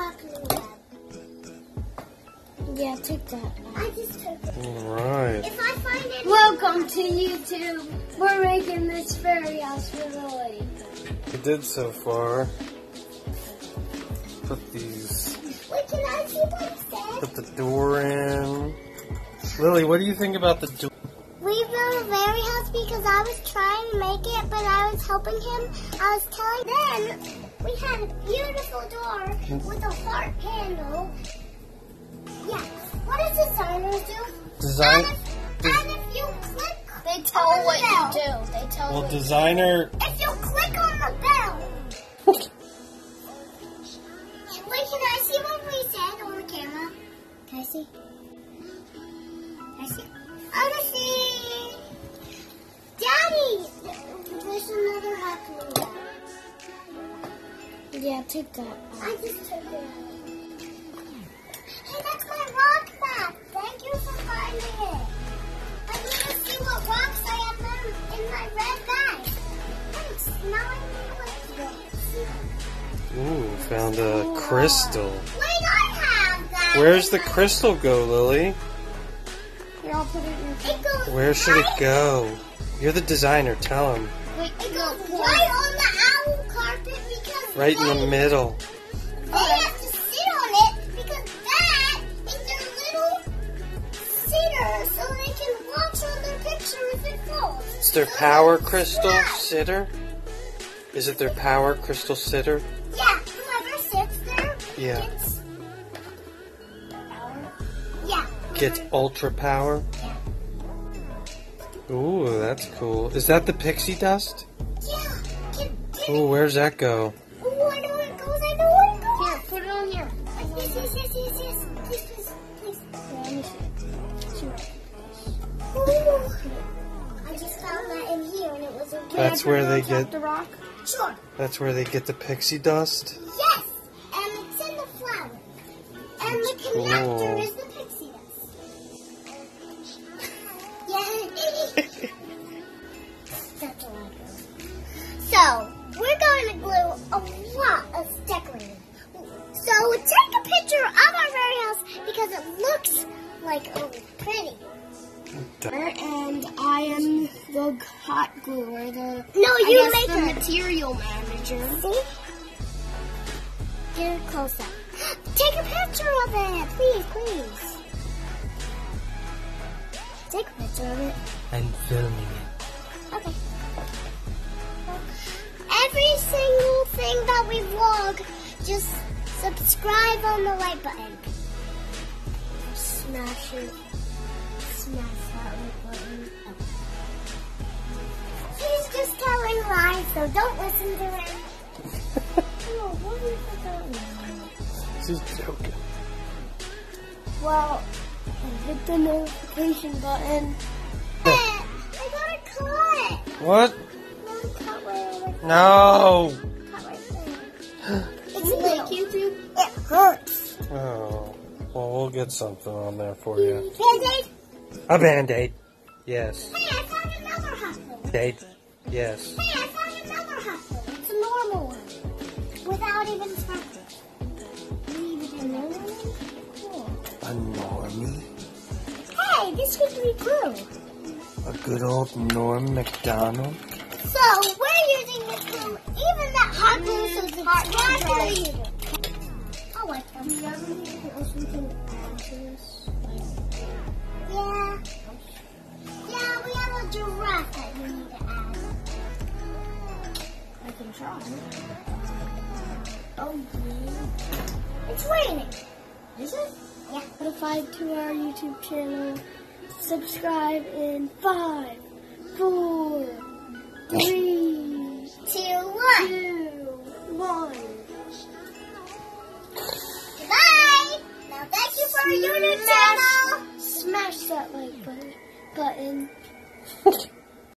happening web. Yeah, take that. I just took it. Alright. If I find it. Welcome to YouTube. We're making this fairy house for Lily. We did so far. Put these. Wait, can I see what it says? Put the door in. Lily, what do you think about the door? We built a fairy house because I was trying to make it, but I was helping him. I was telling. Then we had a beautiful door with a heart handle. Yeah. What does designers do? Design. And if you click, They tell on the what bell. you do. They tell Well, what you designer. If you click on the bell. Wait, can I see what we said on the camera? Can I see? I see. I see. Daddy, there's another happening there. Yeah, take that. I just took it. Hey, that's my rock map. Thank you for finding it. I need to see what rocks I have in my red bag. Thanks. Now I know what Ooh, found a crystal. Wait, I have that. Where's the crystal go, Lily? Here, I'll put it in your It goes Where should it right- go? You're the designer. Tell him. Wait, It goes right on the owl carpet because Right in the middle. they have to sit on it because that is their little sitter so they can watch on their picture if it falls. It's their So power they crystal splash. sitter. Is it their power crystal sitter? Yeah, whoever sits there Yeah. gets yeah. Gets ultra power. Ooh, that's cool. Is that the pixie dust? Yeah. Ooh, where's that go? Oh, I know where it goes. I know where it goes. Here, put it on here. Yes, yes, yes, yes, yes. Please, please, please. Let me see. Ooh. I just found that in here and it was okay. That's where they Top get. the rock. Sure. That's where they get the pixie dust. Yes, and it's in the flower. And the connector cool. is the pixie dust. Yeah. That's a lot. So, we're going to glue a lot of decorating. So, take a picture of our fairy house because it looks like pretty. And I am the hot gluer. No, I you guess make the her. material manager. See? Get it close up. Take a picture of it, please, please. Take a picture of it. I'm filming it. Okay. Every single thing that we vlog, just subscribe on the like button. Smash it. Smash that like button. He's just telling lies, so don't listen to him. Oh, what is that? She's joking. Well, hit the notification button. I got a cut. What? Cut right No. there. It's like YouTube. It hurts. Oh. Well, we'll get something on there for you. Band-Aid? A band-aid. Yes. Hey, I found another hustle. Band-aid. Yes. Hey, I found another hustle. It's a normal one. Without even sparkles. Leave it in there. Cool. A normie. Hey, this could be glue. A good old Norm McDonald. So, we're using this glue. Even that hot glue, so it's hot glue. I like them. Do you have anything else we can add to this? Yeah. Yeah, we have a giraffe that we need to add. I can try. Oh, yeah. It's raining. Is it? Yeah. Notified to our YouTube channel. Subscribe in 5, 4, 3, 2, 1. 2, 1. Goodbye. Now thank you for our YouTube channel. Smash that like button.